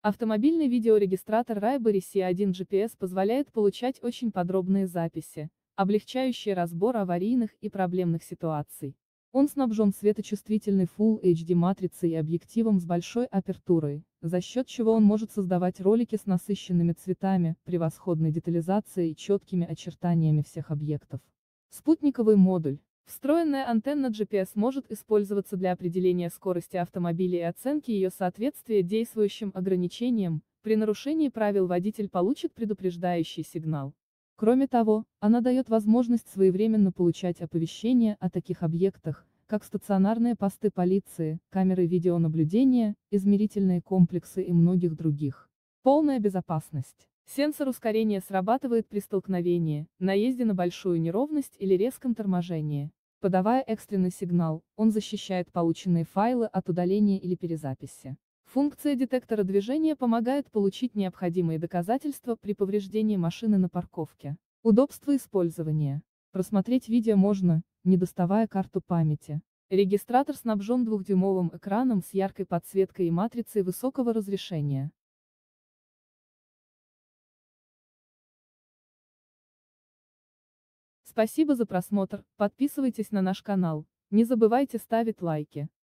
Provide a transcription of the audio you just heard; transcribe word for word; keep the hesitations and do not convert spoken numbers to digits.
Автомобильный видеорегистратор Rayberry си один джи пи эс позволяет получать очень подробные записи, облегчающие разбор аварийных и проблемных ситуаций. Он снабжен светочувствительной Full эйч ди матрицей и объективом с большой апертурой, за счет чего он может создавать ролики с насыщенными цветами, превосходной детализацией и четкими очертаниями всех объектов. Спутниковый модуль. Встроенная антенна джи пи эс может использоваться для определения скорости автомобиля и оценки ее соответствия действующим ограничениям. При нарушении правил водитель получит предупреждающий сигнал. Кроме того, она дает возможность своевременно получать оповещения о таких объектах, как стационарные посты полиции, камеры видеонаблюдения, измерительные комплексы и многих других. Полная безопасность. Сенсор ускорения срабатывает при столкновении, наезде на большую неровность или резком торможении. Подавая экстренный сигнал, он защищает полученные файлы от удаления или перезаписи. Функция детектора движения помогает получить необходимые доказательства при повреждении машины на парковке. Удобство использования. Просмотреть видео можно, не доставая карту памяти. Регистратор снабжен двухдюймовым экраном с яркой подсветкой и матрицей высокого разрешения. Спасибо за просмотр, подписывайтесь на наш канал, не забывайте ставить лайки.